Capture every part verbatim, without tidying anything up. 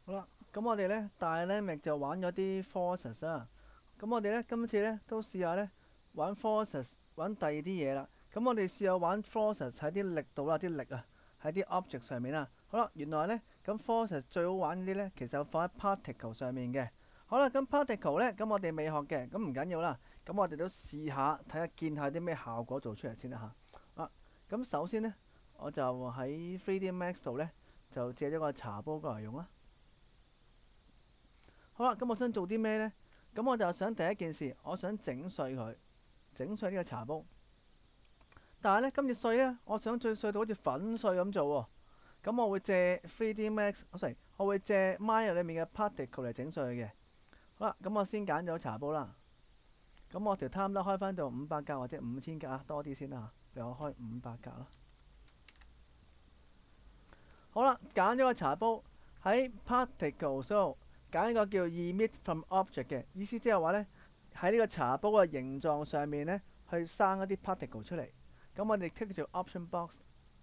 好啦，咁我哋咧 dynamic 就玩咗啲 forces 啦。咁我哋咧今次咧都試下咧玩 forces，玩第二啲嘢啦。咁我哋試下玩 forces 喺啲力度啦，啲力啊喺啲 object 上面啦。好啦，原來咧咁 forces 最好玩啲咧，其實放喺 particle 上面嘅。好啦，咁 particle 咧，咁我哋未學嘅，咁唔緊要啦。咁我哋都試下睇下見下啲咩效果做出嚟先啦嚇。啊，咁首先咧，我就喺 three D Max 度咧就借咗個茶煲過嚟用啦。好啦，咁我想做啲咩呢？咁我就想第一件事，我想整碎佢，整碎呢個茶煲。但係呢，今次碎呢，我想最碎到好似粉碎咁做喎。咁我會借 three D Max，sorry，我會借 Maya 裏面嘅 particle 嚟整碎佢嘅。好啦，咁我先揀咗茶煲啦。咁我條 time 都開翻到五百格或者五千格啊，多啲先啦。俾我開五百格啦。好啦，揀咗個茶煲喺 particle 度揀一個叫 emit from object 嘅意思，即係話呢，喺呢個茶煲嘅形狀上面呢，去生一啲 particle 出嚟。咁我哋 tick 做 option box。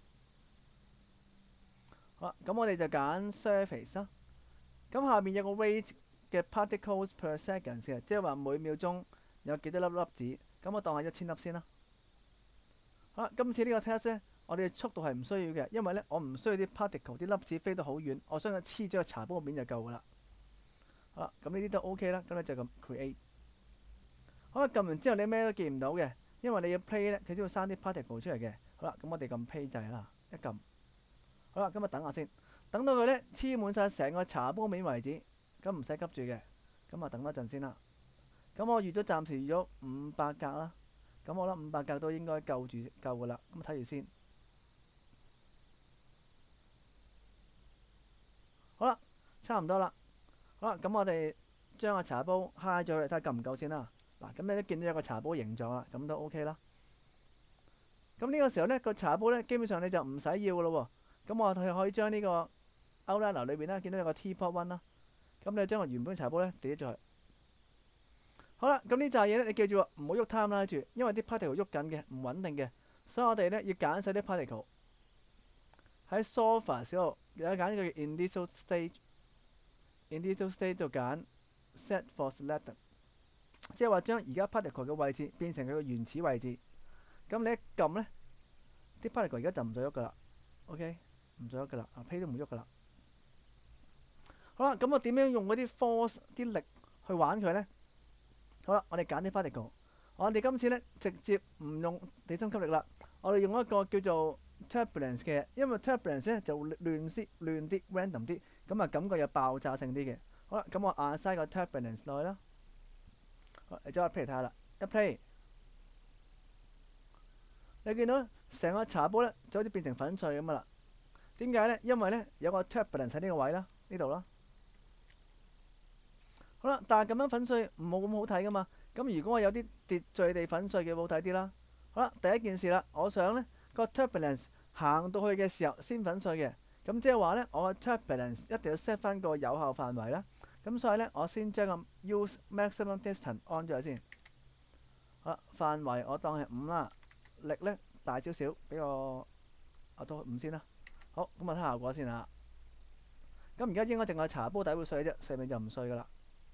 好啦，咁我哋就揀 surface 啦。咁下面有個 rate 嘅 particles per second 嘅，即係話每秒鐘有幾多粒粒子。咁我當係一千粒先啦。好啦，今次呢個 test 呢，我哋速度係唔需要嘅，因為呢，我唔需要啲 particle 啲粒子飛到好遠，我相信黐咗個茶煲個面就夠噶啦。好啦，咁呢啲都 OK 啦，咁你就咁 create。好啦，撳完之後你咩都見唔到嘅，因為你要 play 咧，佢先會生啲 particle 出嚟嘅。好啦，咁我哋撳 play 掣啦，一撳。好啦，咁啊等下先，等到佢咧黐滿晒成個茶煲面為止，咁唔使急住嘅，咁啊等多陣先啦。咁我預咗暫時預咗五百格啦，咁我諗五百格都應該夠住夠噶啦，咁睇住先。好啦，差唔多啦。好啦，咁我哋將個茶煲揩咗佢，睇下夠唔夠先啦。嗱，咁你都見到有個茶煲形狀啦，咁都 OK 啦。咁呢個時候呢，個茶煲呢，基本上你就唔使要噶咯喎。咁我哋可以將呢個 outliner 裏邊呢，見到有個 teapot one 啦。咁你將個原本茶煲呢，掉咗入去。好啦，咁呢扎嘢呢，你記住唔好喐貪啦住，因為啲 particle 喐緊嘅，唔穩定嘅，所以我哋呢，要揀晒啲 particle。喺 source 嗰度有揀呢個 initial stage，initial stage 度揀 set for selected，即係話將而家 particle 嘅位置變成佢嘅原始位置。咁你一撳呢，啲 particle 而家就唔再喐噶啦。OK，唔再喐噶啦，啊 play 都唔喐噶啦。好啦，咁我點樣用嗰啲 force 啲力去玩佢呢？好啦，我哋揀啲 particle。我哋今次呢，直接唔用地心吸力啦，我哋用一個叫做 turbulence 嘅，因為 turbulence 咧就亂啲、亂啲、random 啲，咁啊感覺有爆炸性啲嘅。好啦，咁我 assign 個 turbulence 落去啦。好，你再 play 睇下啦，一 play，你見到成個茶煲咧就好似變成粉碎咁噶啦。點解呢？因為呢，有個 turbulence 喺呢個位啦，呢度啦。好啦，但係咁樣粉碎唔冇咁好睇噶嘛。咁如果我有啲秩序地粉碎嘅，好睇啲啦。好啦，第一件事啦，我想呢個 turbulence 行到去嘅時候先粉碎嘅。咁即係話呢，我嘅 turbulence 一定要 set 翻個有效範圍啦。咁所以呢，我先將個 use maximum distance 安咗先。好啦，範圍我當係五啦，力呢大少少，俾我我都五先啦。好，咁我睇效果先啦。咁而家應該淨係茶煲底會碎啫，上面就唔碎噶啦。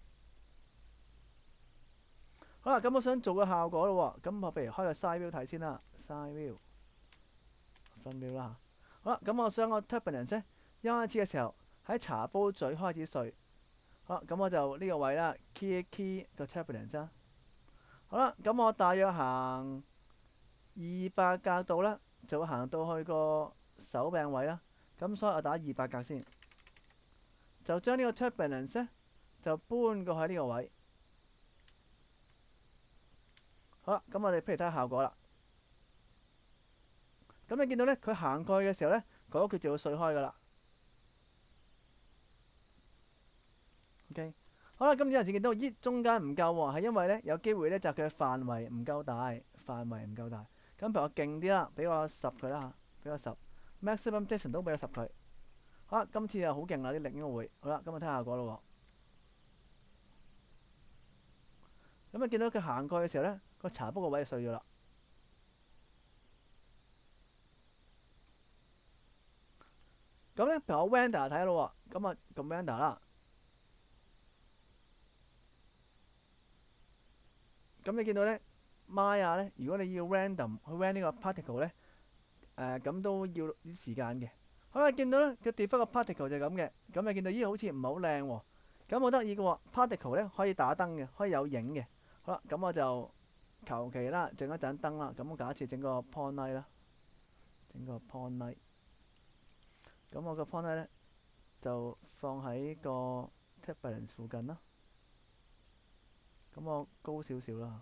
好啦，咁我想做個效果咯喎，咁我譬如開個 side view 睇先啦 ，side view，front view 啦。好啦，咁我想個 turbulence 咧，一開始嘅時候喺茶煲嘴開始碎。好啦，咁我就呢個位啦，key 一 key 個 turbulence 啦。好啦，咁我大約行二百格度啦，就會行到去個手柄位啦。咁所以我打二百格先，就將呢個 turbulence 咧就搬過喺呢個位。好啦，咁我哋譬如睇下效果啦。咁你見到咧，佢行過去嘅時候咧，嗰橛就會碎開噶啦。OK，好啦，咁有陣時見到咦中間唔夠喎，係因為咧有機會咧就佢嘅範圍唔夠大，範圍唔夠大。咁譬如我勁啲啦，俾我十佢啦嚇，俾我十 maximum distance 都俾我十佢。好啦，今次又好勁啦，啲力應該會。好啦，咁我睇下效果咯喎。咁你見到佢行過去嘅時候咧，個茶煲個位就碎咗啦。 咁咧，譬如我 render 睇下咯喎，咁啊撳 render 啦。咁你見到咧 Maya 咧，如果你要 random 去 render 呢個 particle 咧，誒咁都要啲時間嘅。好啦，見到咧佢跌翻個 particle 就係咁嘅。咁你見到咦好似唔係好靚喎。咁好得意嘅喎，particle 咧可以打燈嘅，可以有影嘅。好啦，咁我就求其啦，整一盞燈啦。咁我假設整個 point light 啦，整個 point light。咁我個 point light 咧就放喺個 turbulence 附近啦。咁我高少少啦。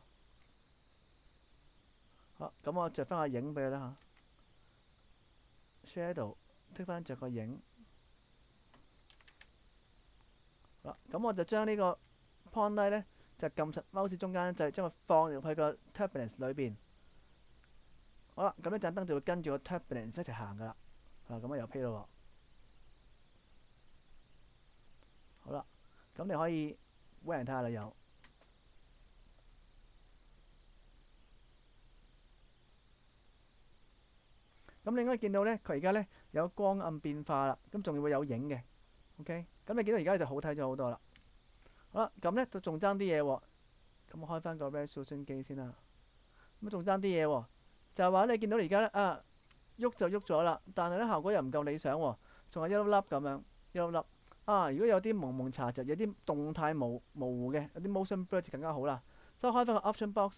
好，咁我着翻個影俾佢啦嚇。Shadow 剔翻着個影。好啦，咁我就將呢個 point light 咧就撳實 mouse 中間掣，將佢放入去個 turbulence 裏邊。好啦，咁一盞燈就會跟住個 turbulence 一齊行噶啦。啊，咁我又 play 咯喎。好啦，咁你可以 run 睇下啦有。咁你應該見到咧，佢而家咧有光暗變化啦，咁仲會有影嘅。OK，咁你見到而家就好睇咗好多啦。好啦，咁咧就仲爭啲嘢喎。咁我開翻個 resolution 機先啦。咁仲爭啲嘢喎，就係話你見到而家咧啊，喐就喐咗啦，但係咧效果又唔夠理想喎，仲係一粒粒咁樣，一粒粒。啊，如果有啲蒙蒙查實，有啲動態模模糊嘅，有啲 motion blur 就更加好啦。所以開翻個 option box。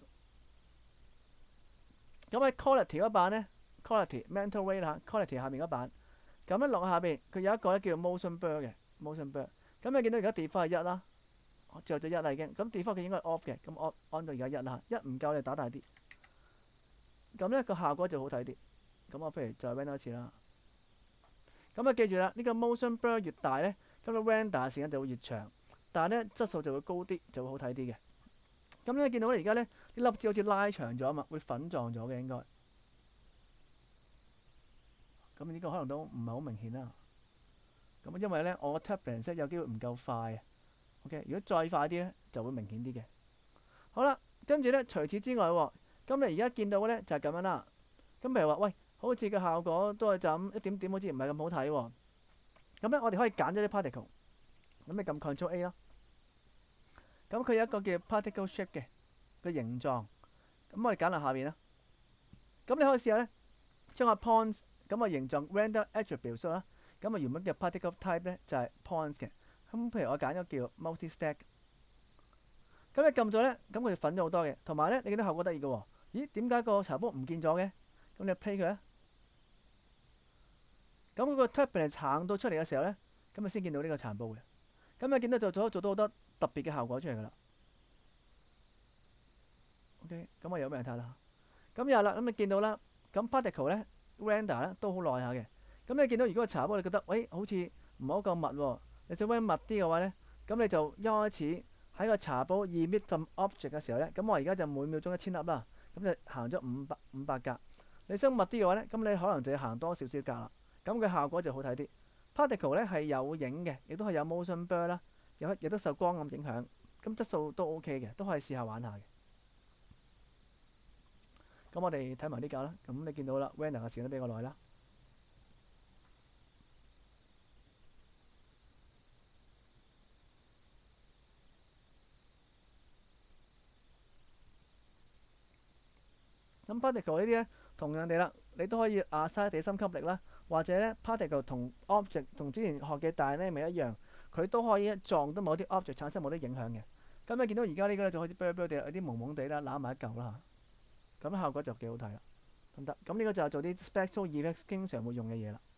咁喺 quality 嗰版咧 ，quality mental rate 啦 ，quality 下面嗰版，咁咧落下邊佢有一個咧叫做 motion blur 嘅 motion blur。咁你見到而家 default 係一啦，着咗一啦已經。咁 default 佢應該係 off 嘅，咁 on on 到而家一啦，一唔夠你打大啲。咁咧個效果就好睇啲。咁我不如再 render 多一次啦。咁啊記住啦，呢個 motion blur 越大咧，咁個 render 嘅時間就會越長，但係咧質素就會高啲，就會好睇啲嘅。咁咧見到咧而家咧啲粒子好似拉長咗啊嘛，會粉狀咗嘅應該。咁呢個可能都唔係好明顯啦。咁因為咧我個 turbulence 有機會唔夠快啊。OK，如果再快啲咧就會明顯啲嘅。好啦，跟住咧除此之外喎，咁你而家見到嘅咧就係咁樣啦。咁譬如話喂，好似個效果都係就咁一點點，好似唔係咁好睇喎。咁咧我哋可以揀咗啲 particle。咁你撳 control A 咯。咁佢有一個叫 particle shape 嘅個形狀。咁我哋揀落下邊啦。咁你可以試下咧，將個 points 咁個形狀 render attribute 啦。咁啊原本嘅 particle type 咧就係 points 嘅。咁譬如我揀咗叫 multi stack。咁你撳咗咧，咁佢就粉咗好多嘅。同埋咧，你見到效果得意嘅喎。咦？點解個茶煲唔見咗嘅？咁你 play 佢啊。咁嗰個 turbulence 行到出嚟嘅時候咧，咁啊先見到呢個殘煲嘅。咁你見到就做做到好多特別嘅效果出嚟噶啦。OK，咁我有咩人睇啦？咁有啦，咁你見到啦，咁 particle 咧 render 咧都好耐下嘅。咁你見到如果個茶煲你覺得，喂，好似唔係好夠密喎，你想揾密啲嘅話咧，咁你就一開始喺個茶煲 emit from object 嘅時候咧，咁我而家就每秒鐘一千粒啦，咁就行咗五百五百格。你想密啲嘅話咧，咁你可能就要行多少少格啦，咁嘅效果就好睇啲。particle 咧係有影嘅，亦都係有 motion blur 啦，有亦都受光暗影響，咁質素都 OK 嘅，都可以試下玩下嘅。咁我哋睇埋呢架啦，咁你見到啦 render 嘅時間都比較耐啦。咁 particle 呢啲咧，同樣地啦，你都可以 assign 地心吸力啦，或者咧 particle 同 object 同之前學嘅 dynamic 一樣，佢都可以撞到某啲 object 產生某啲影響嘅。咁你見到而家呢個咧就開始 blur blur 地有啲朦朦地啦，攬埋一嚿啦嚇，咁效果就幾好睇啦，得唔得？咁呢個就係做啲 special effects 經常會用嘅嘢啦。